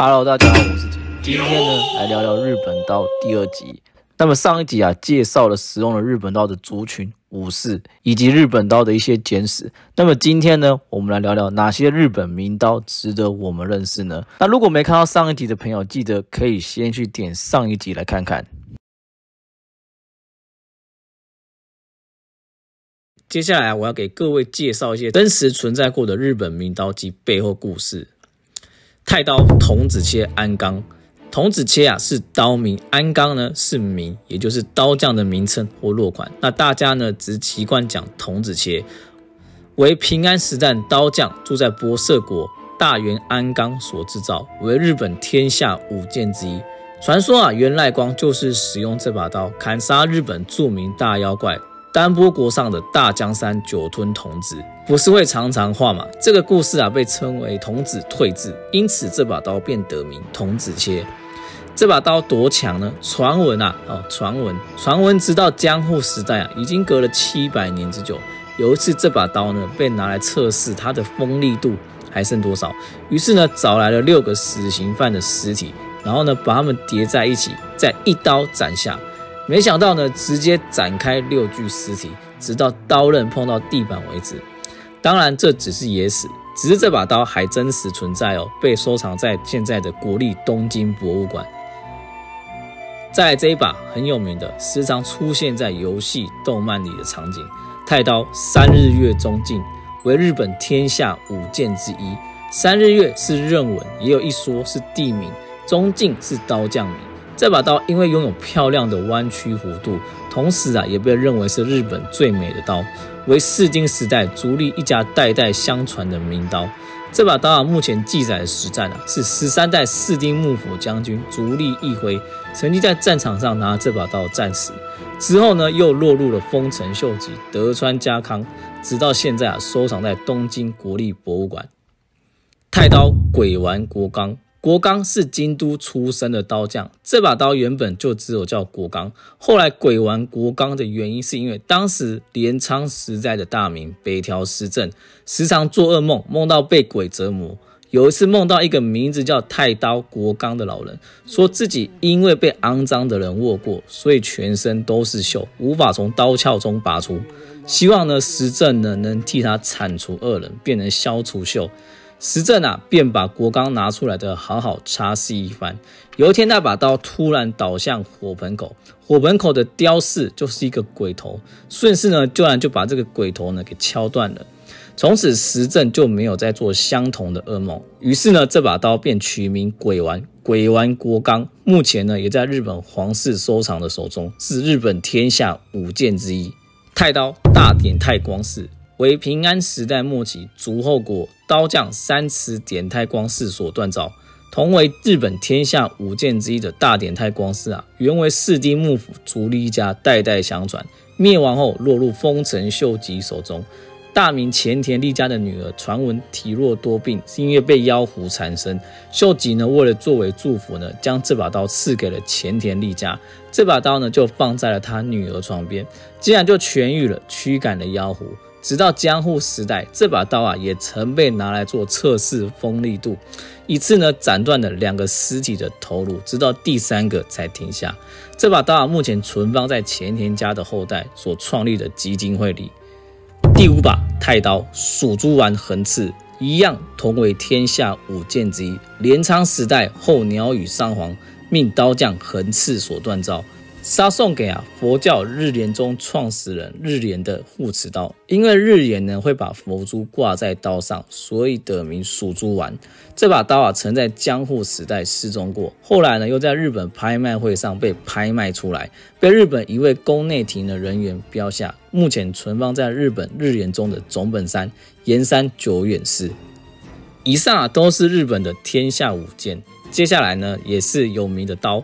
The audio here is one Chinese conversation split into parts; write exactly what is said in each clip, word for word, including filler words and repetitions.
Hello， 大家好，我是杰。今天呢，来聊聊日本刀第二集。那么上一集啊，介绍了使用了日本刀的族群、武士以及日本刀的一些简史。那么今天呢，我们来聊聊哪些日本名刀值得我们认识呢？那如果没看到上一集的朋友，记得可以先去点上一集来看看。接下来我要给各位介绍一些真实存在过的日本名刀及背后故事。太刀童子切安纲，童子切啊是刀名，安纲呢是名，也就是刀匠的名称或落款。那大家呢只习惯讲童子切，为平安时代刀匠住在博色国大原安纲所制造，为日本天下五剑之一。传说啊，源赖光就是使用这把刀砍杀日本著名大妖怪丹波国上的大江山酒吞童子，不是会常常画嘛？这个故事啊被称为童子退治，因此这把刀便得名童子切。这把刀多强呢？传闻啊，哦，传闻，传闻直到江户时代啊，已经隔了七百年之久。有一次，这把刀呢被拿来测试它的锋利度还剩多少，于是呢找来了六个死刑犯的尸体，然后呢把它们叠在一起，再一刀斩下。没想到呢，直接展开六具尸体，直到刀刃碰到地板为止。当然，这只是野史，只是这把刀还真实存在哦，被收藏在现在的国立东京博物馆。再来这一把很有名的，时常出现在游戏、动漫里的场景——太刀三日月中镜，为日本天下五剑之一。三日月是轫文，也有一说是地名，中镜是刀匠名。这把刀因为拥有漂亮的弯曲弧度，同时啊也被认为是日本最美的刀，为室町时代足利一家代代相传的名刀。这把刀啊目前记载的实战啊是十三代室町幕府将军足利义辉曾经在战场上拿这把刀战死，之后呢又落入了丰臣秀吉、德川家康，直到现在啊收藏在东京国立博物馆。太刀鬼丸国纲，国纲是京都出身的刀匠，这把刀原本就只有叫国纲，后来鬼丸国纲的原因是因为当时镰仓时代的大名北条时政时常做噩梦，梦到被鬼折磨。有一次梦到一个名字叫太刀国纲的老人，说自己因为被肮脏的人握过，所以全身都是锈，无法从刀鞘中拔出，希望呢时政呢能替他铲除恶人，便能消除锈。时政啊，便把国纲拿出来的好好擦拭一番。有一天，那把刀突然倒向火盆口，火盆口的雕饰就是一个鬼头，顺势呢，居然就把这个鬼头呢给敲断了。从此，时政就没有再做相同的噩梦。于是呢，这把刀便取名鬼丸，鬼丸国纲。目前呢，也在日本皇室收藏的手中，是日本天下五剑之一。太刀大典太光寺，为平安时代末期足后国刀匠三池典太光寺所锻造，同为日本天下五剑之一的大典太光寺啊，原为室町幕府足利一家代代相传，灭亡后落入丰臣秀吉手中。大名前田利家的女儿传闻体弱多病，是因为被妖狐缠身。秀吉呢，为了作为祝福呢，将这把刀赐给了前田利家。这把刀呢，就放在了他女儿床边，竟然就痊愈了，驱赶了妖狐。直到江户时代，这把刀啊也曾被拿来做测试锋利度，一次呢斩断了两个尸体的头颅，直到第三个才停下。这把刀啊目前存放在前田家的后代所创立的基金会里。第五把太刀蜀珠丸横刺，一样同为天下五剑之一，镰仓时代后鸟羽上皇命刀匠横刺所锻造。杀送给啊佛教日莲宗创始人日莲的护持刀，因为日莲呢会把佛珠挂在刀上，所以得名蜀珠丸。这把刀啊曾在江户时代失踪过，后来呢又在日本拍卖会上被拍卖出来，被日本一位宫内厅的人员标下，目前存放在日本日莲宗的总本山岩山久远寺。以上啊都是日本的天下五剑，接下来呢也是有名的刀。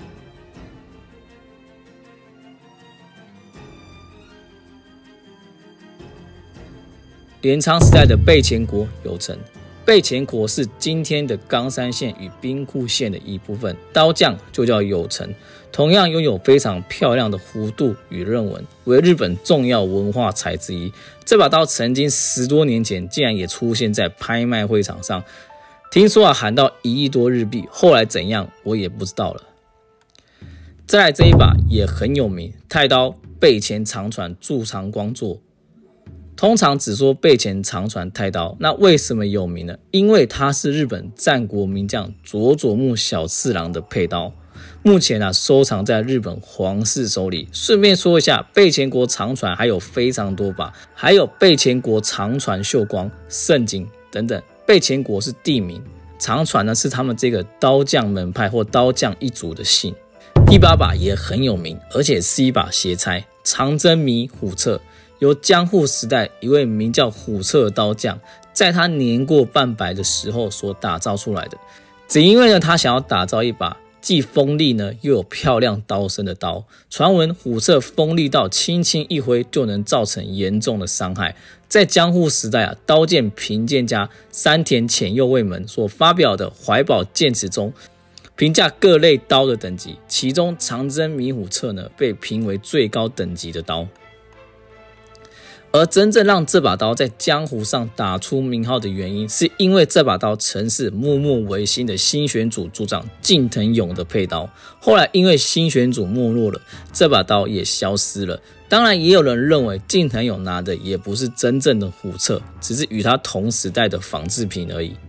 镰仓时代的备前国有城，备前国是今天的冈山县与兵库县的一部分，刀匠就叫有城，同样拥有非常漂亮的弧度与刃纹，为日本重要文化财之一。这把刀曾经十多年前竟然也出现在拍卖会场上， 听说啊喊到一亿多日币，后来怎样我也不知道了。再来这一把也很有名，太刀背前长传筑长光座。通常只说背前长传太刀，那为什么有名呢？因为它是日本战国名将佐佐木小次郎的佩刀，目前啊收藏在日本皇室手里。顺便说一下，背前国长传还有非常多把，还有背前国长传秀光、盛景等等。背前国是地名，长传呢是他们这个刀匠门派或刀匠一族的姓。第八把也很有名，而且是一把斜拆长针迷虎彻。由江户时代一位名叫虎彻的刀匠，在他年过半百的时候所打造出来的。只因为呢，他想要打造一把既锋利呢又有漂亮刀身的刀。传闻虎彻锋利到轻轻一挥就能造成严重的伤害。在江户时代啊，刀剑评鉴家山田浅右卫门所发表的怀宝剑词中，评价各类刀的等级，其中长针迷虎彻呢被评为最高等级的刀。而真正让这把刀在江湖上打出名号的原因，是因为这把刀曾是默默维新的新选组组长近藤勇的佩刀。后来因为新选组没落了，这把刀也消失了。当然，也有人认为近藤勇拿的也不是真正的虎彻，只是与他同时代的仿制品而已。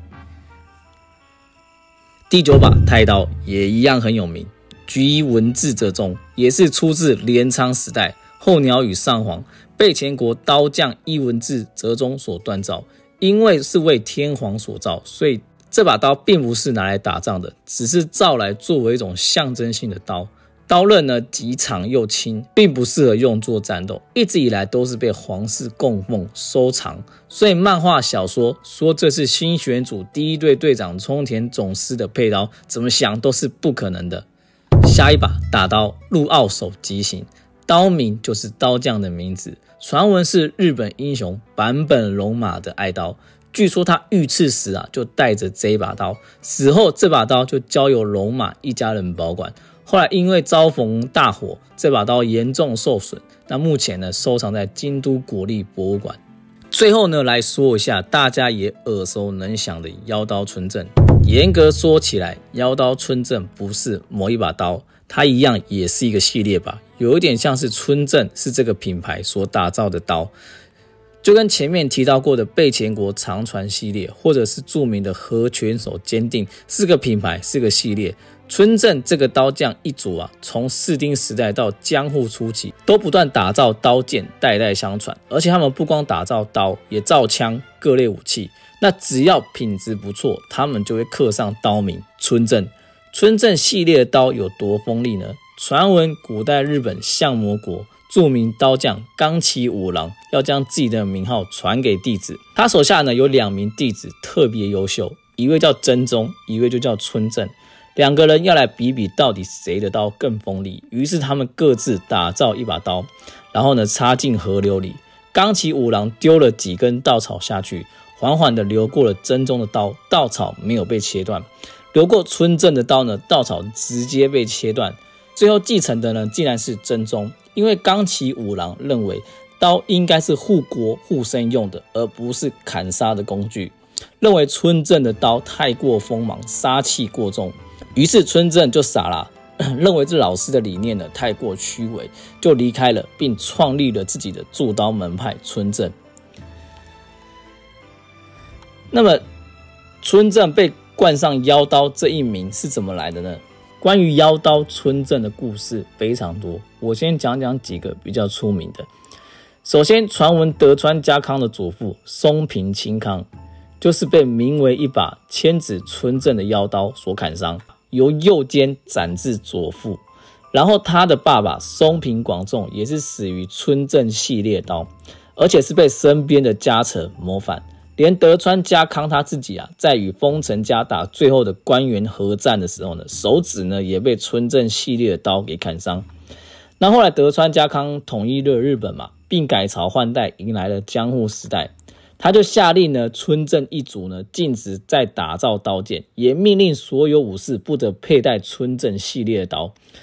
第九把太刀也一样很有名，菊一文字折中，也是出自镰仓时代候鸟与上皇。背前国刀匠伊文字折中所锻造，因为是为天皇所造，所以这把刀并不是拿来打仗的，只是造来作为一种象征性的刀。刀刃呢极长又轻，并不适合用作战斗，一直以来都是被皇室供奉收藏。所以漫画小说说这是新选组第一队队长冲田总司的佩刀，怎么想都是不可能的。下一把大刀陆奥手极刑，刀名就是刀匠的名字，传闻是日本英雄坂本龙马的爱刀。据说他遇刺时啊，就带着这把刀，死后这把刀就交由龙马一家人保管。后来因为遭逢大火，这把刀严重受损，那目前呢收藏在京都国立博物馆。最后呢来说一下大家也耳熟能详的妖刀村正。严格说起来，妖刀村正不是某一把刀，它一样也是一个系列吧，有一点像是村正是这个品牌所打造的刀，就跟前面提到过的背前国长传系列，或者是著名的和拳手坚定，是个品牌，是个系列。村正这个刀匠一族啊，从室町时代到江户初期，都不断打造刀剑，代代相传。而且他们不光打造刀，也造枪，各类武器。那只要品质不错，他们就会刻上刀名村正。村正系列的刀有多锋利呢？传闻古代日本相模国著名刀匠冈崎五郎要将自己的名号传给弟子，他手下呢有两名弟子特别优秀，一位叫真宗，一位就叫村正。两个人要来比比到底谁的刀更锋利，于是他们各自打造一把刀，然后呢插进河流里。冈崎五郎丢了几根稻草下去，缓缓的流过了真宗的刀，稻草没有被切断。流过村正的刀呢，稻草直接被切断。最后继承的呢，竟然是真宗，因为冈崎五郎认为刀应该是护国护身用的，而不是砍杀的工具。认为村正的刀太过锋芒，杀气过重，于是村正就傻了，认为这老师的理念呢太过虚伪，就离开了，并创立了自己的铸刀门派村正。那么村正被冠上妖刀这一名是怎么来的呢？关于妖刀村正的故事非常多，我先讲讲几个比较出名的。首先，传闻德川家康的祖父松平清康就是被名为一把千子村正的妖刀所砍伤，由右肩斩至左腹。然后他的爸爸松平广重也是死于村正系列刀，而且是被身边的家臣谋反。连德川家康他自己啊，在与丰臣家打最后的关原合战的时候呢，手指呢也被村正系列的刀给砍伤。那后来德川家康统一了日本嘛，并改朝换代，迎来了江户时代。他就下令呢，村正一族呢禁止再打造刀剑，也命令所有武士不得佩戴村正系列的刀。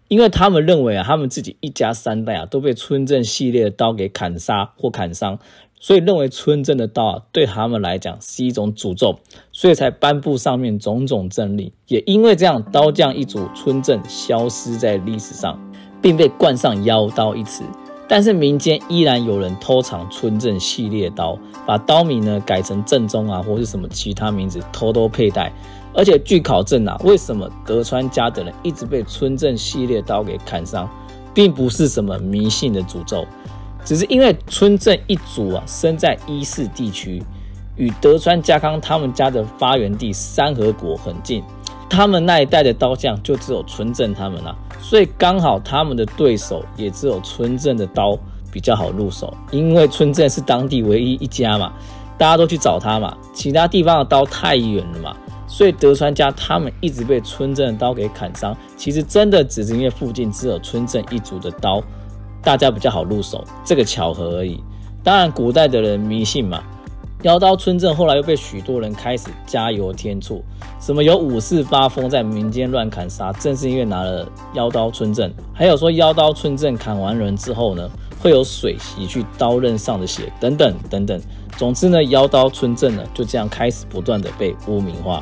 因为他们认为啊，他们自己一家三代啊都被村正系列的刀给砍杀或砍伤，所以认为村正的刀啊对他们来讲是一种诅咒，所以才颁布上面种种政令。也因为这样，刀匠一族村正消失在历史上，并被冠上妖刀一词。但是民间依然有人偷藏村正系列刀，把刀名呢改成正宗啊，或是什么其他名字偷偷佩戴。而且据考证啊，为什么德川家的人一直被村正系列刀给砍伤，并不是什么迷信的诅咒，只是因为村正一族啊生在伊势地区，与德川家康他们家的发源地山河国很近，他们那一代的刀匠就只有村正他们啊，所以刚好他们的对手也只有村正的刀比较好入手，因为村正是当地唯一一家嘛，大家都去找他嘛，其他地方的刀太远了嘛，所以德川家他们一直被村正的刀给砍伤，其实真的只是因为附近只有村正一族的刀，大家比较好入手，这个巧合而已。当然古代的人迷信嘛，妖刀村正后来又被许多人开始加油添醋，什么有武士发疯在民间乱砍杀，正是因为拿了妖刀村正，还有说妖刀村正砍完人之后呢，会有水洗去刀刃上的血，等等等等。总之呢，妖刀村正呢就这样开始不断的被污名化。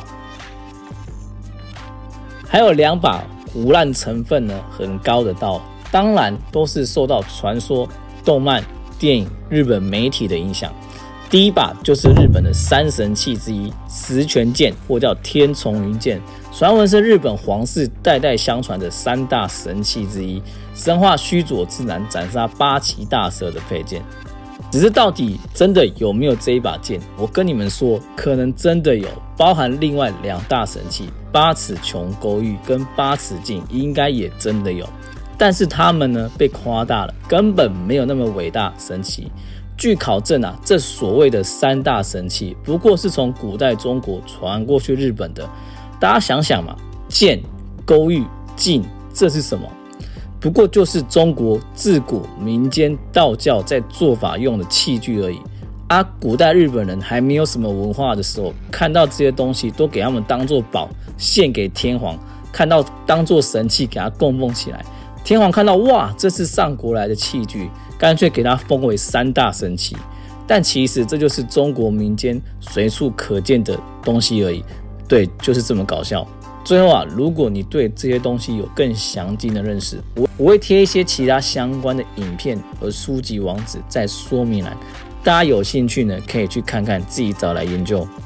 还有两把胡乱成分呢很高的刀，当然都是受到传说、动漫、电影、日本媒体的影响。第一把就是日本的三神器之一十全剑，或叫天丛云剑，传闻是日本皇室代代相传的三大神器之一，神话须佐之男斩杀八岐大蛇的配件。只是到底真的有没有这一把剑，我跟你们说，可能真的有，包含另外两大神器八尺琼勾玉跟八尺镜，应该也真的有，但是他们呢被夸大了，根本没有那么伟大神奇。据考证啊，这所谓的三大神器不过是从古代中国传过去日本的。大家想想嘛，剑、勾玉、镜，这是什么？不过就是中国自古民间道教在做法用的器具而已啊。古代日本人还没有什么文化的时候，看到这些东西都给他们当作宝献给天皇，看到当作神器给他供奉起来。天皇看到哇，这是上国来的器具，干脆给他封为三大神器。但其实这就是中国民间随处可见的东西而已。对，就是这么搞笑。最后啊，如果你对这些东西有更详尽的认识，我我会贴一些其他相关的影片和书籍网址在说明栏，大家有兴趣呢可以去看看，自己找来研究。